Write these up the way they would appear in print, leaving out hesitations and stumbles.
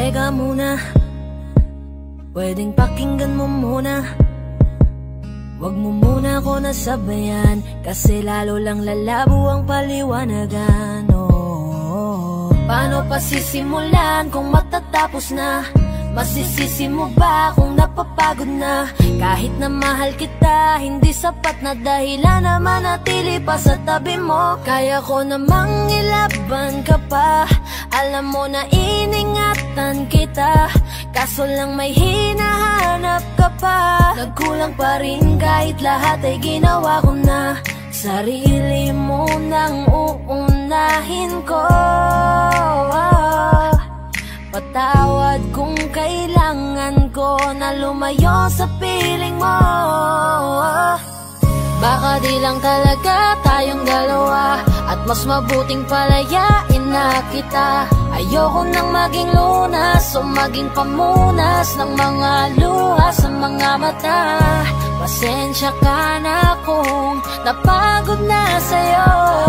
Teka muna, pwedeng pakinggan mo muna. Wag mo muna ako nasabayan, kasi lalo lang lalabo ang paliwanagan. Paano pa sisimulan kung matatapos na? Masisisi mo ba kung napapagod na? Kahit na mahal kita, hindi sapat na dahilan na manatili pa sa tabi mo. Kaya ko namang ilaban ka pa, alam mo na iningatan kita, kaso lang may hinahanap ka pa. Nagkulang pa rin kahit lahat ay ginawa ko na. Sarili mo nang uunahin ko. Patawad kung kailangan ko na lumayo sa piling mo. Baka di lang talaga tayong dalawa, at mas mabuting palayain na kita. Ayoko nang maging lunas o maging pamunas ng mga luha sa mga mata. Pasensya ka na kung napagod na sa'yo.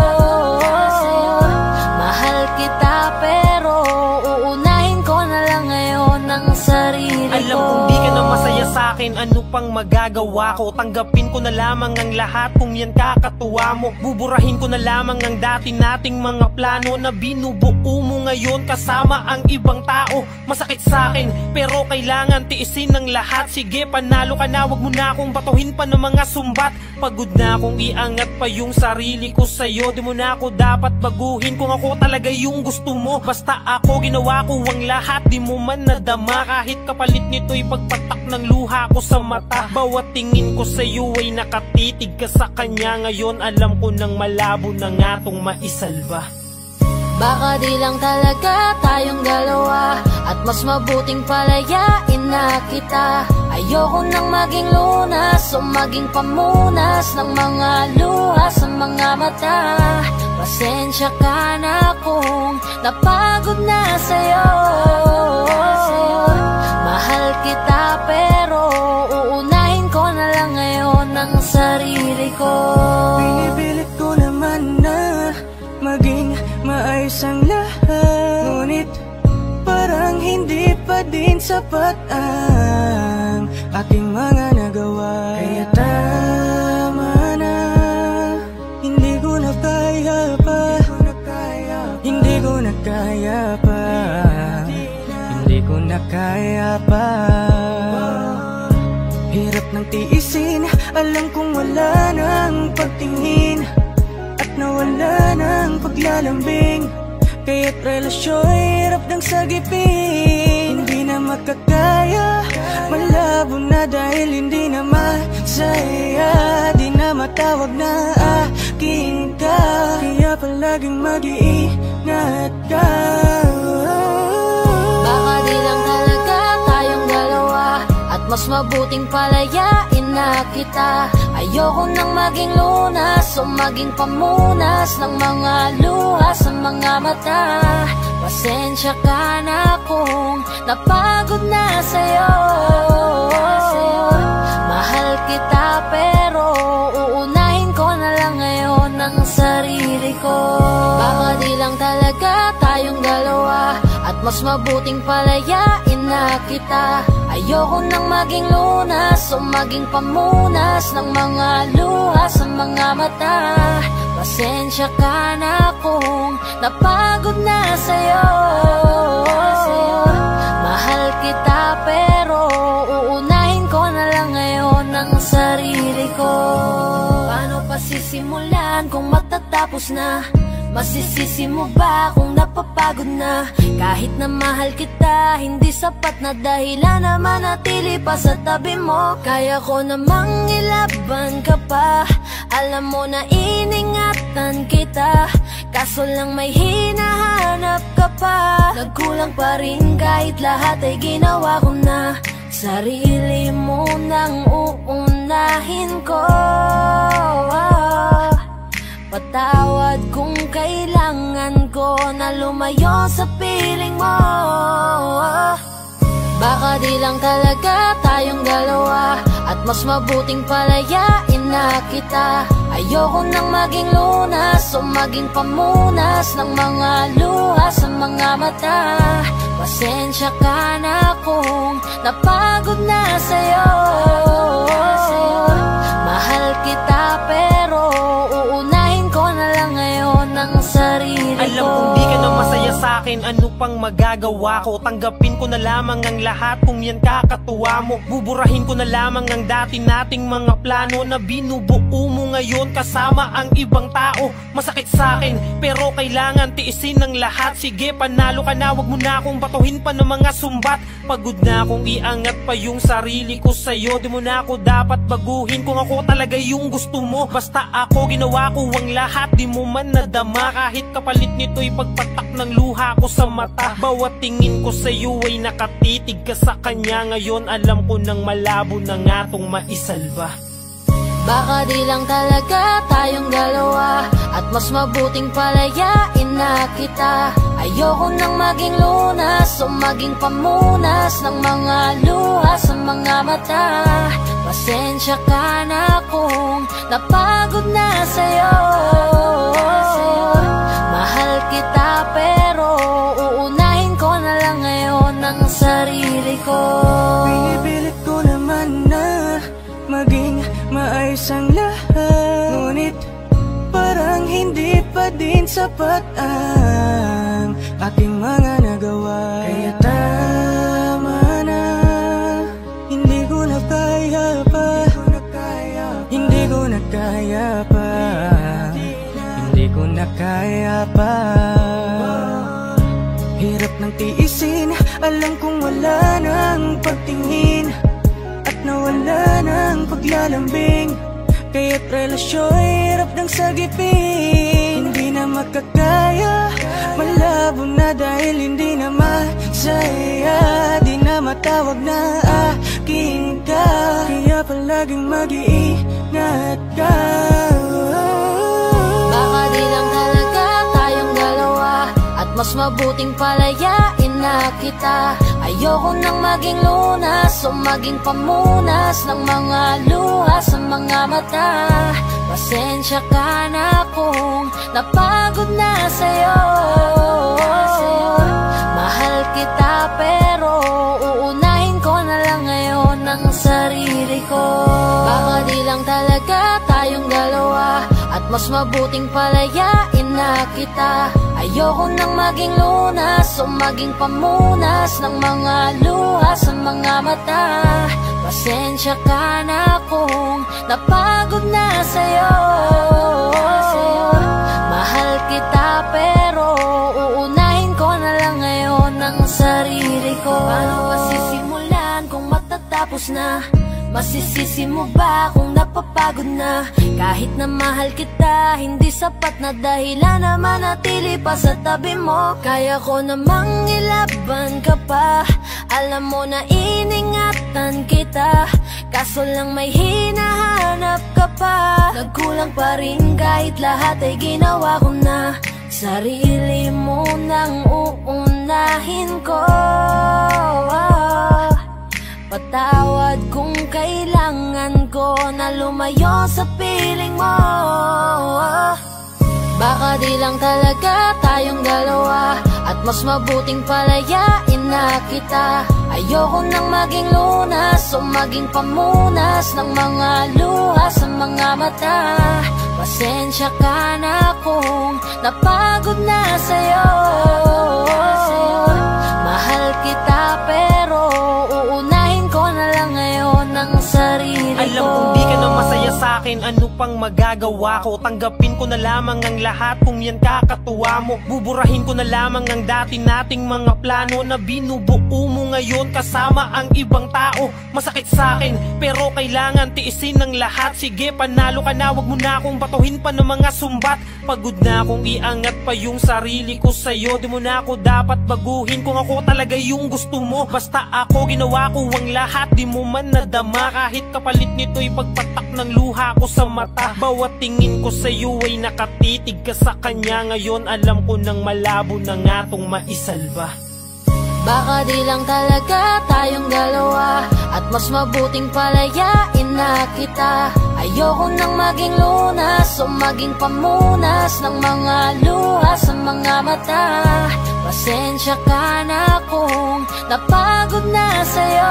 Mahal kita pero uunahin ko na lang ngayon ang sarili ko. Alam kong di ka na masaya sa'kin, ano pang magagawa ko? Tanggapin ko na lamang ang lahat kung yan kakatuwa mo. Buburahin ko na lamang ang dati nating mga plano na binubuo mo ngayon kasama ang ibang tao. Masakit sa'kin pero kailangan tiisin ng lahat. Sige, panalo ka na, wag mo na akong batuhin pa ng mga sumbat. Pagod na akong iangat pa yung sarili ko sa'yo. Di mo na ako dapat baguhin kung ako talaga yung gusto mo. Basta ako ginawa ko ang lahat, di mo man nadama. Kahit kapalit nito'y pagpatak ng luha ko sa mata. Bawat tingin ko sa'yo ay nakatitig ka sa kanya. Ngayon alam ko nang malabo na nga tong maisalba. Baka di lang talaga tayong dalawa, at mas mabuting palayain na kita. Ayoko nang maging lunas o maging pamunas ng mga luha sa mga mata. Pasensya ka na kung napagod na sa'yo. Mahal kita pero uunahin ko na lang ngayon ang sarili ko. Pinipilit ko naman na maging maayos ang lahat, ngunit parang hindi pa din sapat ang ating mga nagawa. Kaya tama na, hindi ko na kaya pa, hindi ko na kaya pa, hindi ko na kaya pa. Hirap ng tiisin, alam kong wala nang pagtingin at nawala ng paglalambing. Kaya't relasyo'y hirap ng sagipin. Hindi na makakaya, malabo na dahil hindi na masaya. Di na matawag na akin ka, kaya palaging mag-iingat ka. Baka di lang talaga tayong dalawa, at mas mabuting palayain na kita. Ayoko nang maging lunas o maging pamunas ng mga luha sa mga mata. Pasensya ka na kung napagod na sa'yo. Mahal kita pero uunahin ko na lang ngayon ang sarili ko. Baka di lang talaga tayong dalawa, at mas mabuting palayain na kita. Ayoko nang maging lunas o maging pamunas ng mga luha sa mga mata. Pasensya ka na kung napagod na sa'yo. Mahal kita pero uunahin ko na lang ngayon ang sarili ko. Paano pa sisimulan kung matatapos na? Masisisi mo ba kung napapagod na? Kahit na mahal kita, hindi sapat na dahilan na manatili pa sa tabi mo. Kaya ko namang ilaban ka pa, alam mo na iningatan kita, kaso lang may hinahanap ka pa. Nagkulang pa rin kahit lahat ay ginawa ko na. Sarili mo nang uunahin ko. Patawad kung kailangan ko na lumayo sa piling mo. Baka di lang talaga tayong dalawa, at mas mabuting palayain na kita. Ayoko nang maging lunas o maging pamunas ng mga luha sa mga mata. Pasensya ka na kung napagod na sa'yo. Mahal kita pero uunahin ko na lang ngayon ang sarili ko. Alam kong di ka na masaya sa'kin, ano pang magagawa ko? Tanggapin ko na lamang ang lahat kung yan kakatuwa mo. Buburahin ko na lamang ang dati nating mga plano na binubuo mo ngayon kasama ang ibang tao. Masakit sa'kin pero kailangan tiisin ng lahat. Sige, panalo ka na, wag mo na akong batuhin pa ng mga sumbat. Pagod na akong iangat pa yung sarili ko sa'yo. Di mo na ako dapat baguhin kung ako talaga yung gusto mo. Basta ako, ginawa ko ang lahat, di mo man nadama. Kahit kapalit nito'y pagpatak ng luha ko sa mata. Bawat tingin ko sa'yo ay nakatitig ka sa kanya. Ngayon alam ko nang malabo na nga tong maisalba. Baka di lang talaga tayong dalawa, at mas mabuting palayain na kita. Ayoko nang maging lunas o maging pamunas ng mga luha sa mga mata. Pasensya ka na kung napagod na sa'yo. Mahal kita pero uunahin ko na lang ngayon ang sarili ko. Pinipilit ko naman na maging maayos ang lahat, ngunit parang hindi pa din sapat ang aking mga nagawa. Kaya tama na, hindi ko na kaya pa, hindi ko na kaya pa, hindi ko na kaya pa. Hirap ng tiisin, alam kong wala nang pagtingin at nawala ng paglalambing. Kaya't relasyo'y hirap ng sagipin. Hindi na makakaya, malabo na dahil hindi na masaya. Di na matawag na akin ka, kaya palaging mag-iingat ka. Baka di lang talaga tayong dalawa, at mas mabuting palayain na kita. Ayoko nang maging lunas o maging pamunas ng mga luha sa mga mata. Pasensya ka na kung napagod na sa'yo. Mahal kita pero uunahin ko na lang ngayon ang sarili ko. Baka di lang talaga tayong dalawa, at mas mabuting palayain na kita. Ayoko nang maging lunas o maging pamunas ng mga luha sa mga mata. Pasensya ka na kung napagod na sa'yo. Mahal kita pero uunahin ko na lang ngayon ang sarili ko. Paano ba sisimulan kung matatapos na? Masisisi mo ba kung napapagod na? Kahit na mahal kita, hindi sapat na dahilan na manatili pa sa tabi mo. Kaya ko namang ilaban ka pa, alam mo na iningatan kita. Kaso lang may hinahanap ka pa. Nagkulang pa rin kahit lahat ay ginawa ko na. Sarili mo nang uunahin ko. Patawad kung kailangan ko na lumayo sa piling mo. Baka di lang talaga tayong dalawa, at mas mabuting palayain na kita. Ayoko nang maging lunas o maging pamunas ng mga luha sa mga mata. Pasensya ka na kung napagod na sa'yo. Mahal kita pero uunahin ko na lang ngayon ang sarili ko. Alam kong di ka na masaya sa'kin, ano pang magagawa ko? Tanggapin ko na lamang ang lahat kung yan kakatuwa mo. Buburahin ko na lamang ang dati nating mga plano na binubuo mo ngayon kasama ang ibang tao. Masakit sa'kin pero kailangan tiisin ng lahat. Sige, panalo ka na, wag mo na akong batuhin pa ng mga sumbat. Pagod na akong iangat pa yung sarili ko sa'yo. Di mo na ako dapat baguhin kung ako talaga yung gusto mo. Basta ako, ginawa ko ang lahat, di mo man nadama. Kahit kapalit nito'y pagpatak ng luha ko sa mata. Bawat tingin ko sa'yo ay nakatitig ka sa kanya. Ngayon alam ko nang malabo na nga tong maisalba. Baka di lang talaga tayong dalawa, at mas mabuting palayain na kita. Ayoko nang maging lunas o maging pamunas ng mga luha sa mga mata. Pasensya ka na kung napagod na sa'yo.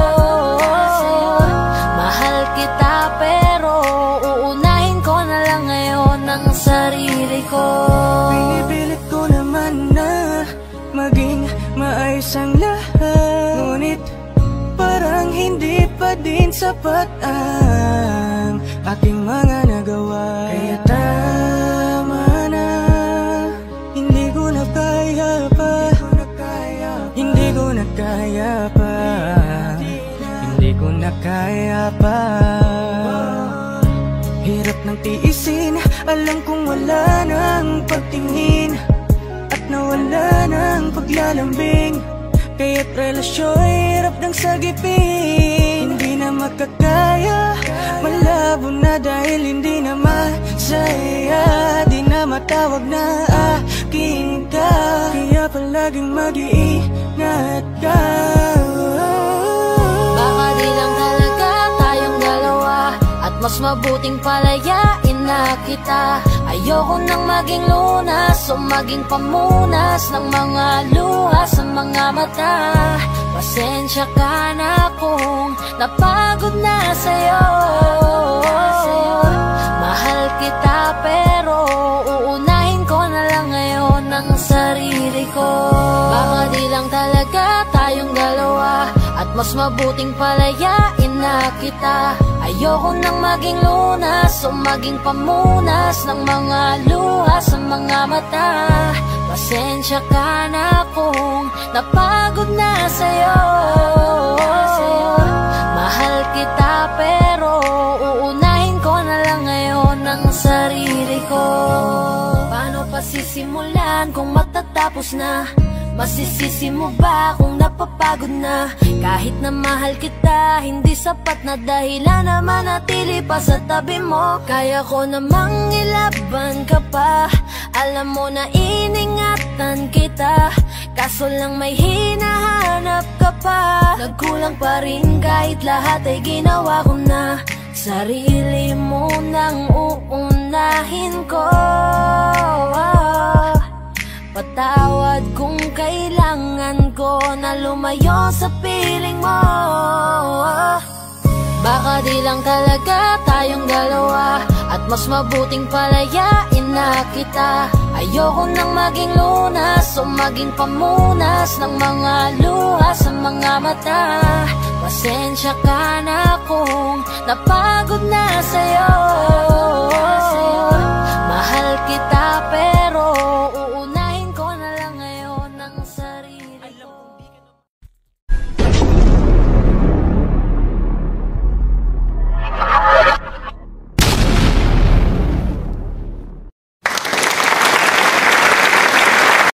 Mahal kita pero uunahin ko na lang ngayon ang sarili ko. Pinipilit ko naman na maging maayos ang lahat, ngunit parang hindi pa din sapat ang aking mga nagawa. Kaya tama na, hindi ko na kaya pa, hindi ko na kaya pa, hindi ko na kaya pa. Hirap ng tiisin, alam kong wala nang pagtingin at nawala ng paglalambing. Kaya't relasyo'y hirap ng sagipin. Hindi na makakaya, malabo na dahil hindi na masaya. Di na matawag na akin ka, kaya palaging mag-iingat ka. Baka di lang talaga tayong dalawa, at mas mabuting palayain na kita. Ayoko nang maging lunas o maging pamunas ng mga luha sa mga mata. Pasensya ka na kung napagod na sa'yo. Mahal kita pero uunahin ko na lang ngayon ang sarili ko. Baka di lang talaga tayong dalawa, at mas mabuting palayain na kita. Ayoko nang maging lunas o maging pamunas ng mga luha sa mga mata. Pasensya ka na kung napagod na sa'yo. Mahal kita pero uunahin ko na lang ngayon ang sarili ko. Paano pa sisimulan kung matatapos na? Masisisi mo ba kung napapagod na? Kahit na mahal kita, hindi sapat na dahilan na manatili pa sa tabi mo. Kaya ko namang ilaban ka pa, alam mo na iningatan kita. Kaso lang may hinahanap ka pa. Nagkulang pa rin kahit lahat ay ginawa ko na. Sarili mo nang uunahin ko. Patawad kung kailangan ko na lumayo sa piling mo. Baka di lang talaga tayong dalawa, at mas mabuting palayain na kita. Ayoko nang maging lunas o maging pamunas ng mga luha sa mga mata. Pasensya ka na kung napagod na sa'yo.